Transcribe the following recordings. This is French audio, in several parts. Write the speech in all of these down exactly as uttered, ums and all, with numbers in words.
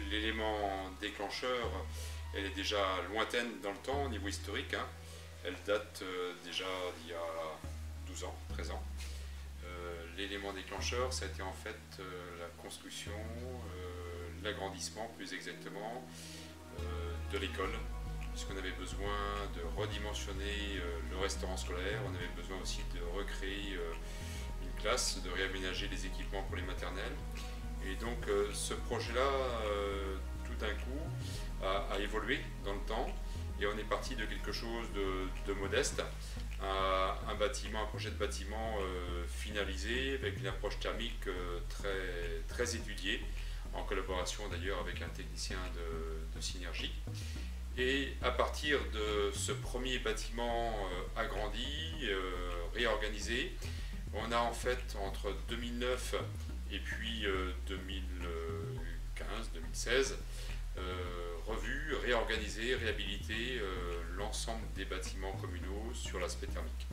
l'élément déclencheur, elle est déjà lointaine dans le temps au niveau historique. Hein. Elle date euh, déjà d'il y a douze ans, treize ans. Euh, l'élément déclencheur, ça a été en fait euh, la construction, euh, l'agrandissement plus exactement, euh, de l'école, puisqu'on avait besoin de redimensionner euh, le restaurant scolaire, on avait besoin aussi de recréer euh, une classe, de réaménager les équipements pour les maternelles. Et donc euh, ce projet-là, euh, tout d'un coup, a, a évolué dans le temps, et on est parti de quelque chose de, de modeste à un bâtiment, un projet de bâtiment euh, finalisé avec une approche thermique euh, très, très étudiée, en collaboration d'ailleurs avec un technicien de, de Synergie. Et à partir de ce premier bâtiment euh, agrandi, euh, réorganisé, on a en fait entre deux mille neuf et puis euh, deux mille quinze deux mille seize euh, revu, réorganisé, réhabilité euh, l'ensemble des bâtiments communaux sur l'aspect thermique.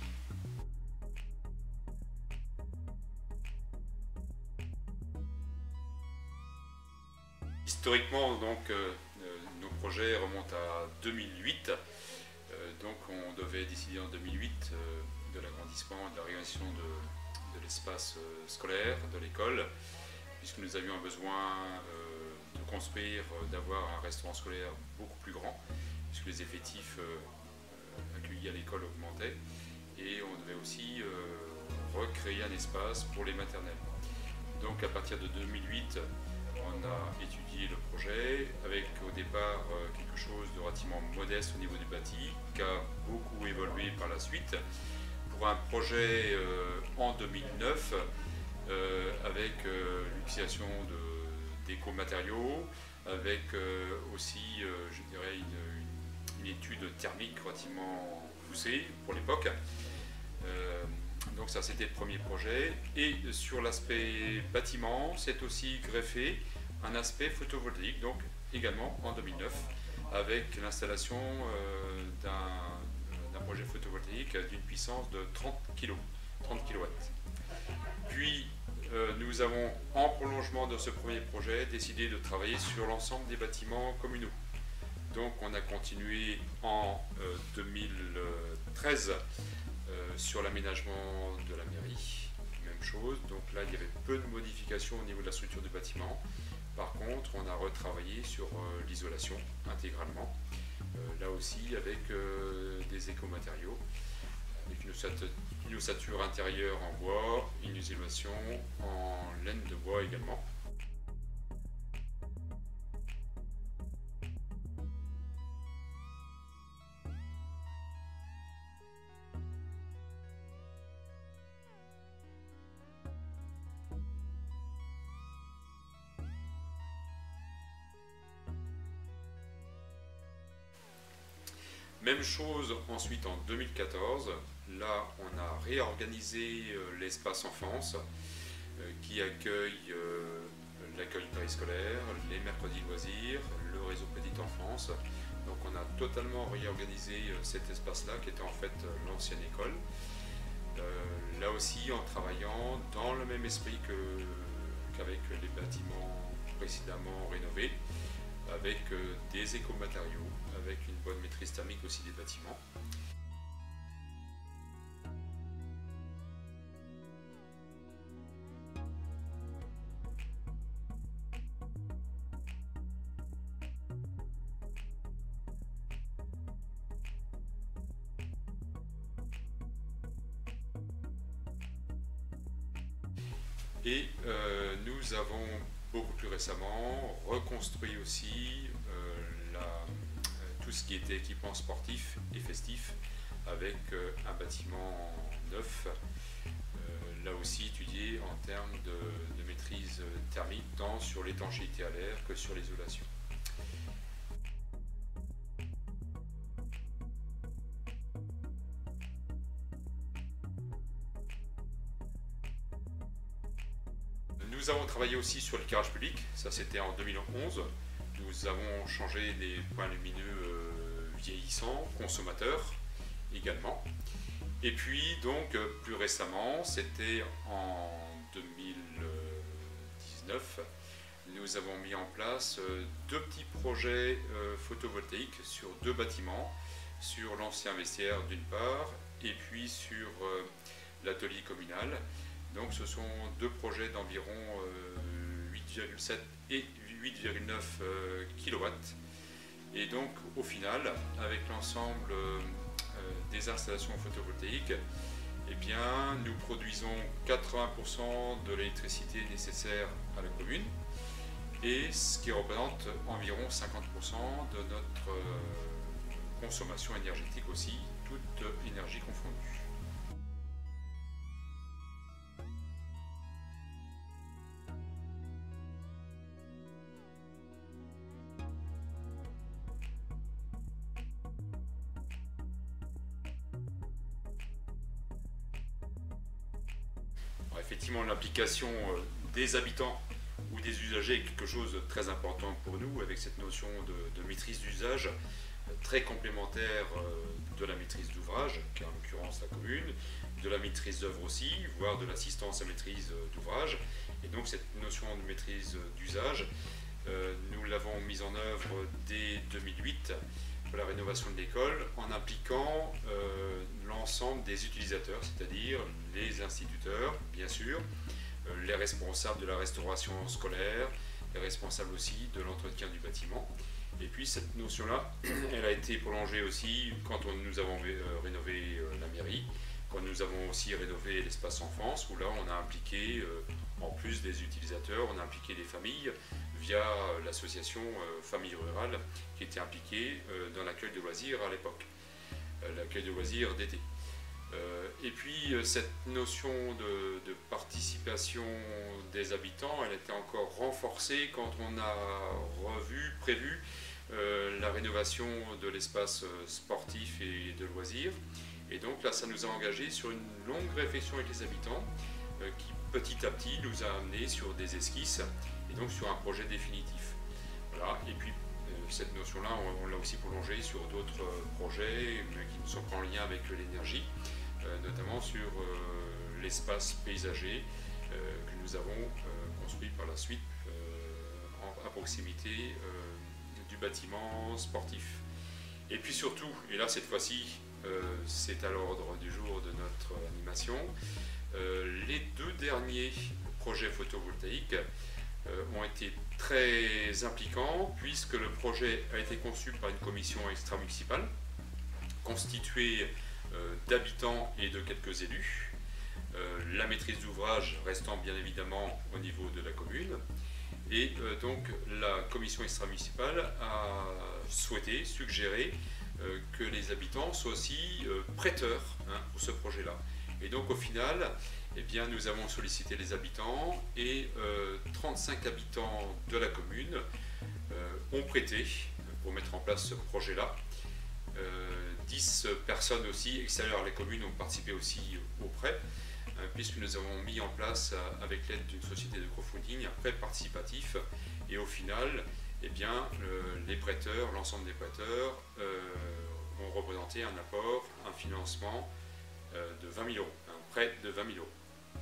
Historiquement, donc, euh, nos projets remontent à deux mille huit. Euh, donc, on devait décider en deux mille huit euh, de l'agrandissement et de la réalisation de, de l'espace euh, scolaire, de l'école, puisque nous avions un besoin euh, de construire, euh, d'avoir un restaurant scolaire beaucoup plus grand, puisque les effectifs euh, accueillis à l'école augmentaient, et on devait aussi euh, recréer un espace pour les maternelles. Donc, à partir de deux mille huit, on a étudié le projet avec au départ quelque chose de relativement modeste au niveau du bâti, qui a beaucoup évolué par la suite, pour un projet euh, en deux mille neuf euh, avec euh, l'utilisation d'éco-matériaux, avec euh, aussi, euh, je dirais, une, une, une étude thermique relativement poussée pour l'époque. Euh, Donc ça, c'était le premier projet. Et sur l'aspect bâtiment, c'est aussi greffé un aspect photovoltaïque, donc également en deux mille neuf, avec l'installation euh, d'un projet photovoltaïque d'une puissance de trente kilowatts. Puis, euh, nous avons, en prolongement de ce premier projet, décidé de travailler sur l'ensemble des bâtiments communaux. Donc on a continué en euh, deux mille treize Euh, sur l'aménagement de la mairie, même chose. Donc là, il y avait peu de modifications au niveau de la structure du bâtiment. Par contre, on a retravaillé sur euh, l'isolation intégralement. Euh, là aussi, avec euh, des écomatériaux, avec une, une ossature intérieure en bois, une isolation en laine de bois également. Même chose ensuite en deux mille quatorze, là on a réorganisé euh, l'espace enfance euh, qui accueille euh, l'accueil périscolaire, les mercredis loisirs, le réseau petite enfance. Donc on a totalement réorganisé euh, cet espace-là qui était en fait euh, l'ancienne école. Euh, là aussi en travaillant dans le même esprit qu'avec que, les bâtiments précédemment rénovés, avec euh, des écomatériaux, avec une bonne maîtrise thermique aussi des bâtiments. Et euh, nous avons beaucoup plus récemment reconstruit aussi euh, la, euh, tout ce qui était équipement sportif et festif avec euh, un bâtiment neuf, euh, là aussi étudié en termes de, de maîtrise thermique tant sur l'étanchéité à l'air que sur l'isolation. Nous avons travaillé aussi sur le l'éclairage public, ça c'était en deux mille onze. Nous avons changé des points lumineux euh, vieillissants, consommateurs également. Et puis donc euh, plus récemment, c'était en deux mille dix-neuf, nous avons mis en place deux petits projets photovoltaïques sur deux bâtiments, sur l'ancien vestiaire d'une part, et puis sur l'atelier communal. Donc ce sont deux projets d'environ huit virgule sept et huit virgule neuf kilowatts. Et donc au final, avec l'ensemble des installations photovoltaïques, eh bien, nous produisons quatre-vingts pour cent de l'électricité nécessaire à la commune, et ce qui représente environ cinquante pour cent de notre euh, consommation énergétique aussi, toute énergie confondue. Alors, effectivement, l'implication des habitants ou des usagers est quelque chose de très important pour nous, avec cette notion de, de maîtrise d'usage très complémentaire de la maîtrise d'ouvrage, qui est en l'occurrence la commune, de la maîtrise d'œuvre aussi, voire de l'assistance à maîtrise d'ouvrage. Et donc cette notion de maîtrise d'usage, euh, nous l'avons mise en œuvre dès deux mille huit pour la rénovation de l'école, en impliquant euh, l'ensemble des utilisateurs, c'est-à-dire les instituteurs, bien sûr, les responsables de la restauration scolaire, les responsables aussi de l'entretien du bâtiment. Et puis cette notion-là, elle a été prolongée aussi quand on, nous avons rénové la mairie, quand nous avons aussi rénové l'espace enfance, où là on a impliqué, en plus des utilisateurs, on a impliqué les familles via l'association Famille Rurale qui était impliquée dans l'accueil de loisirs à l'époque, l'accueil de loisirs d'été. Et puis cette notion de, de participation des habitants, elle a été encore renforcée quand on a revu, prévu euh, la rénovation de l'espace sportif et de loisirs. Et donc là, ça nous a engagés sur une longue réflexion avec les habitants euh, qui petit à petit nous a amenés sur des esquisses et donc sur un projet définitif. Voilà. Et puis euh, cette notion-là, on, on l'a aussi prolongée sur d'autres projets mais qui ne sont pas en lien avec l'énergie. Euh, notamment sur euh, l'espace paysager euh, que nous avons euh, construit par la suite euh, en, à proximité euh, du bâtiment sportif. Et puis surtout, et là cette fois-ci euh, c'est à l'ordre du jour de notre animation, euh, les deux derniers projets photovoltaïques euh, ont été très impliquants puisque le projet a été conçu par une commission extra-municipale constituée d'habitants et de quelques élus, euh, la maîtrise d'ouvrage restant bien évidemment au niveau de la commune. Et euh, donc la commission extra-municipale a souhaité, suggéré euh, que les habitants soient aussi euh, prêteurs hein, pour ce projet-là. Et donc au final, eh bien, nous avons sollicité les habitants et euh, trente-cinq habitants de la commune euh, ont prêté pour mettre en place ce projet-là. Euh, dix personnes aussi extérieures à la commune ont participé aussi au prêt, euh, puisque nous avons mis en place, euh, avec l'aide d'une société de crowdfunding, un prêt participatif. Et au final, eh bien, le, les prêteurs, l'ensemble des prêteurs, euh, ont représenté un apport, un financement euh, de vingt mille euros, un prêt de vingt mille euros.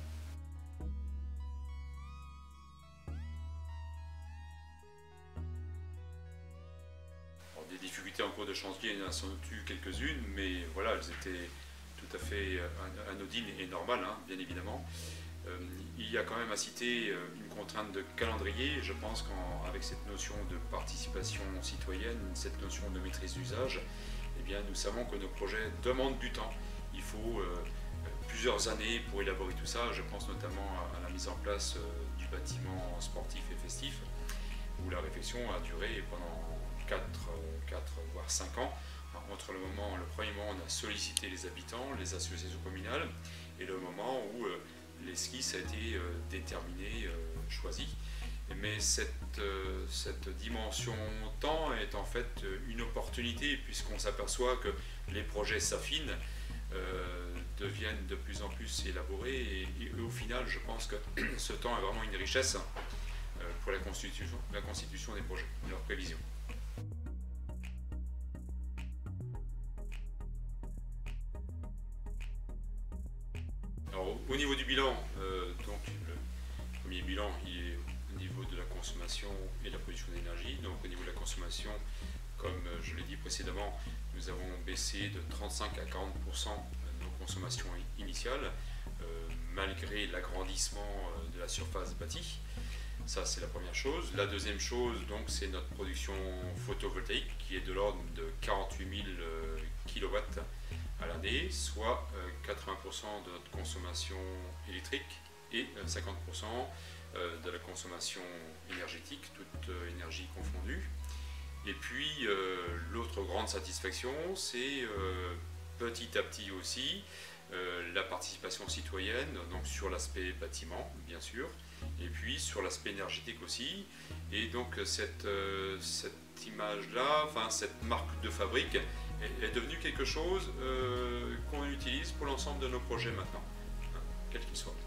Des difficultés en cours de chantier, il y en a sans doute eu quelques-unes, mais voilà, elles étaient tout à fait anodines et normales, hein, bien évidemment. Euh, il y a quand même à citer une contrainte de calendrier. Je pense qu'avec cette notion de participation citoyenne, cette notion de maîtrise d'usage, eh bien, nous savons que nos projets demandent du temps. Il faut euh, plusieurs années pour élaborer tout ça. Je pense notamment à, à la mise en place euh, du bâtiment sportif et festif, où la réflexion a duré pendant quatre voire cinq ans, entre le moment, le premier moment où on a sollicité les habitants, les associations communales, et le moment où euh, l'esquisse a été euh, déterminée, euh, choisie. Mais cette, euh, cette dimension temps est en fait une opportunité, puisqu'on s'aperçoit que les projets s'affinent, euh, deviennent de plus en plus élaborés, et, et au final, je pense que ce temps est vraiment une richesse euh, pour la constitution, la constitution des projets, leur prévision. Alors, au niveau du bilan, euh, donc le premier bilan il est au niveau de la consommation et de la production d'énergie. Donc au niveau de la consommation, comme je l'ai dit précédemment, nous avons baissé de trente-cinq à quarante pour cent nos consommations initiales, euh, malgré l'agrandissement de la surface bâtie. Ça, c'est la première chose. La deuxième chose, donc, c'est notre production photovoltaïque qui est de l'ordre de quarante-huit mille kilowatts à l'année, soit euh, quatre-vingts pour cent de notre consommation électrique et euh, cinquante pour cent de la consommation énergétique, toute euh, énergie confondue. Et puis, euh, l'autre grande satisfaction, c'est euh, petit à petit aussi euh, la participation citoyenne, donc sur l'aspect bâtiment, bien sûr, et puis sur l'aspect énergétique aussi. Et donc, cette, euh, cette image-là, enfin, cette marque de fabrique est, est devenue quelque chose euh, qu'on utilise pour l'ensemble de nos projets maintenant, hein, quels qu'ils soient.